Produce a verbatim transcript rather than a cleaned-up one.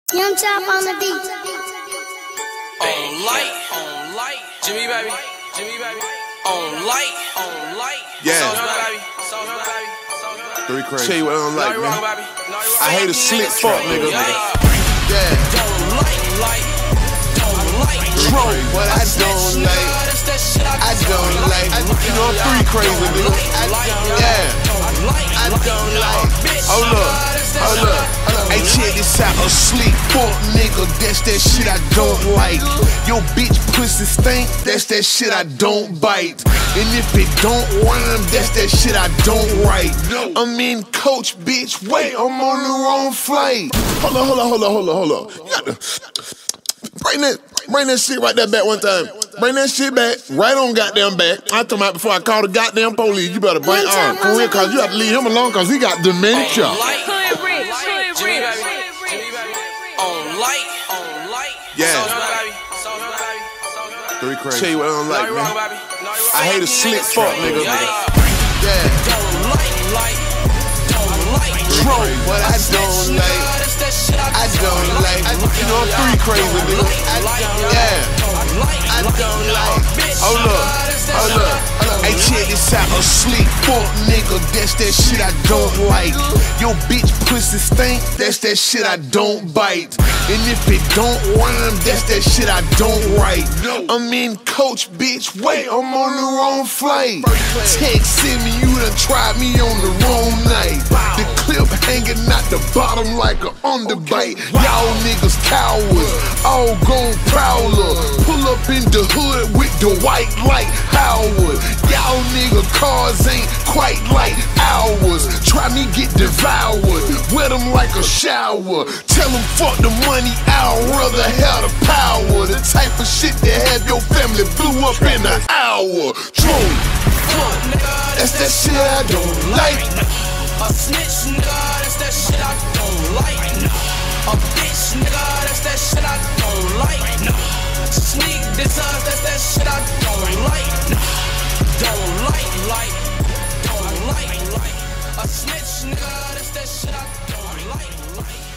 Young Chop on the beat. On light, on light, Jimmy baby, Jimmy baby. On light, on light, yeah. So him, baby, so him, baby, so him, baby. Three crazy. Tell you what I don't like, no, man. wrong, baby. No, I hate a slick fuck nigga. Yeah. yeah. Don't like, like, don't like. True, what I don't like, I don't like. You know I'm three crazy, nigga. Yeah. I don't like. Hold up, hold up. Hey, check this out. A sleep fuck nigga, that's that shit I don't like. Your bitch pussy stink, that's that shit I don't bite. And if it don't rhyme, that's that shit I don't write. I'm in coach, bitch. Wait, I'm on the wrong flight. Hold on, hold on, hold on, hold on, hold on. You got to bring that, bring that shit right there back one time. Bring that shit back, right on goddamn back. I'm talking about before I call the goddamn police. You better bring on for real, cause you have to leave him alone, cause he got dementia. On light, on light. Yeah. So him, baby, so him, baby, so him, baby. Three crazy. Tell you what I don't like, no, man. wrong, baby. No, I hate a slick fuck nigga. Yeah. Yeah. Don't like, like, don't like. True, what I don't like, I don't like. You know I'm three crazy, nigga. Yeah. I don't like. Hold up, hold up. Hey, check this out. A sleep fuck nigga, that's that shit I don't like. Your bitch pussy stink, that's that shit I don't bite. And if it don't rhyme, that's that shit I don't write. I'm in coach, bitch. Wait, I'm on the wrong flight. Text send me, you done tried me on the wrong night. The clip hanging out the bottom like an underbite. Y'all niggas cowards, all gon' prowler. Pull up in the hood with the white light Howard. Y'all nigga cars ain't quite like ours. Try me get devoured, wet them like a shower. Tell them fuck the money, I'd rather have the power. The type of shit that have your family blew up in an hour. True, that's that shit I don't like. A snitch, nigga, that's that shit I don't like. A bitch, nigga, that's that shit I don't like. Sneak this up, that's that shit I don't like. Don't like, like, don't like, like. A snitch, nigga, that's that shit I don't like, like.